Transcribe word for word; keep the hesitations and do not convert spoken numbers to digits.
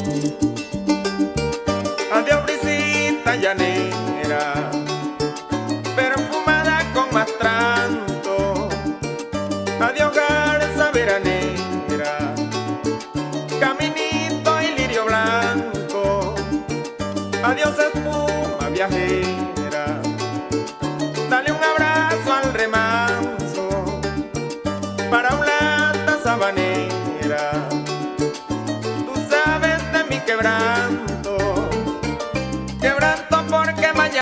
Adiós brisita llanera, perfumada con más tranto. Adiós garza veranera, caminito y lirio blanco. Adiós espuma viajera, dale un abrazo al remanso para una sabanera. Tú sabes de mi quebrada